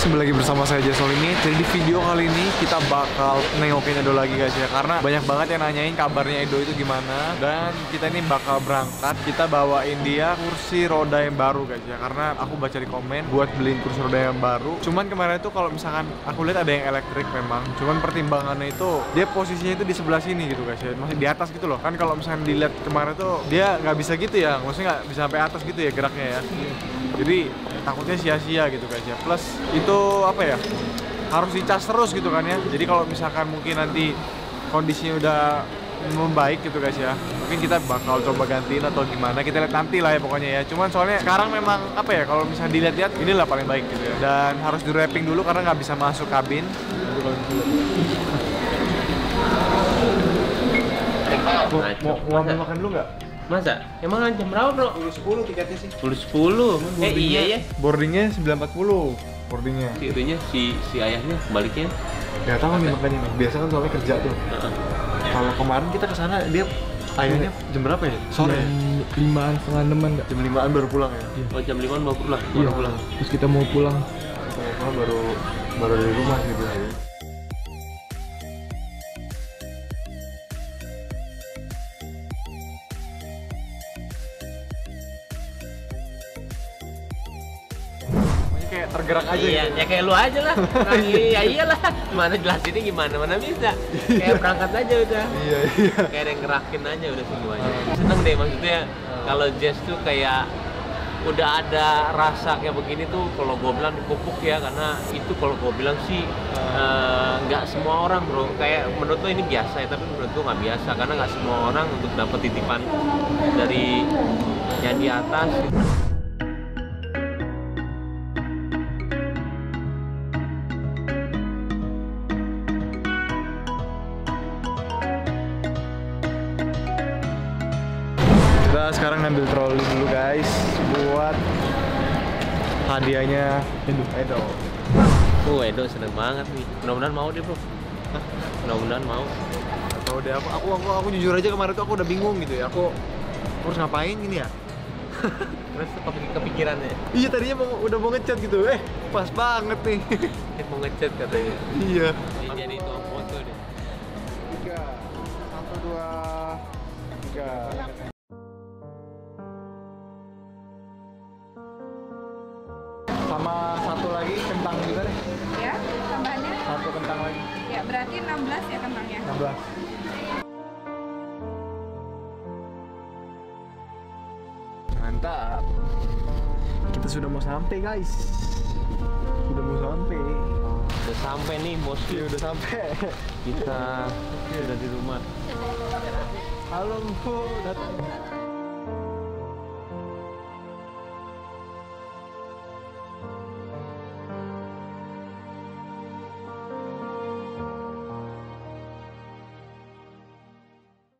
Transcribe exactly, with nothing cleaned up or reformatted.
kembali lagi bersama saya Jasol ini. Jadi di video kali ini kita bakal nengokin Edo lagi guys ya, karena banyak banget yang nanyain kabarnya Edo itu gimana. Dan kita ini bakal berangkat, kita bawain dia kursi roda yang baru guys ya, karena aku baca di komen buat beliin kursi roda yang baru. Cuman kemarin itu kalau misalkan aku lihat ada yang elektrik memang, cuman pertimbangannya itu dia posisinya itu di sebelah sini gitu guys ya, masih di atas gitu loh. Kan kalau misalkan dilihat kemarin tuh dia nggak bisa gitu ya, maksudnya nggak bisa sampai atas gitu ya geraknya ya. Jadi takutnya sia-sia gitu guys ya. Plus itu apa ya, harus dicas terus gitu kan ya. Jadi kalau misalkan mungkin nanti kondisinya udah membaik gitu guys ya, mungkin kita bakal coba gantiin atau gimana, kita lihat nanti lah ya pokoknya ya. Cuman soalnya sekarang memang apa ya, kalau misalnya dilihat-lihat inilah paling baik gitu ya. Dan harus di wrapping dulu karena nggak bisa masuk kabin. Mau, mau, mau ambil makan dulu nggak? Masa? Emang jam berapa bro? sepuluh sepuluh tiketnya sih. sepuluh sepuluh. Eh iya ya. Boardingnya sembilan empat puluh. Boardingnya. Si itunya si si ayahnya baliknya. Ya tahu nih makanya nih. Biasa kan soalnya kerja tuh. Uh-uh. Kalau kemarin kita kesana dia ayahnya jam berapa ya? Sore. Jam limaan setengah enaman nggak? Jam limaan baru pulang ya. Iya. Oh jam limaan baru pulang. Iya. Baru pulang. Terus kita mau pulang. Kita mau pulang baru baru dari rumah gitu ya. Kayak tergerak aja iya, gitu. Ya kayak lu aja lah. Iya iyalah. Mana jelasinnya gimana? Mana bisa. Kayak berangkat aja udah. Iya iya. Kayak ada yang ngerakin aja udah semuanya. Seneng deh maksudnya kalau jazz tuh kayak udah ada rasa kayak begini tuh, kalau gue bilang dipupuk ya, karena itu kalau gue bilang sih nggak uh, semua orang bro. Kayak menurut lo ini biasa ya, tapi menurut gue nggak biasa karena nggak semua orang untuk dapat titipan dari yang di atas. Kita sekarang ngambil troli dulu guys buat hadiahnya Edo. Edo. Oh Edo seneng banget nih. Mudah-mudahan mau deh bro. Hah? Mudah-mudahan mau. Atau deh aku, aku aku aku jujur aja kemarin tuh aku udah bingung gitu ya. Aku harus ngapain gini ya? Terus kepikiran ya? Iya tadinya mau, udah mau ngecat gitu. Eh pas banget nih. Mau ngecat katanya. Iya. Ini jadi tuang foto deh. Tiga, satu dua, tiga. Sama satu lagi kentang juga deh. Ya, tambahannya? Satu kentang lagi. Ya, berarti enam belas ya kentangnya? enam belas. Mantap. Kita sudah mau sampai, guys. Sudah mau sampai. Udah sampai nih bosku. Ya, udah sampai. Kita udah di rumah. Halo, Bu. Datang.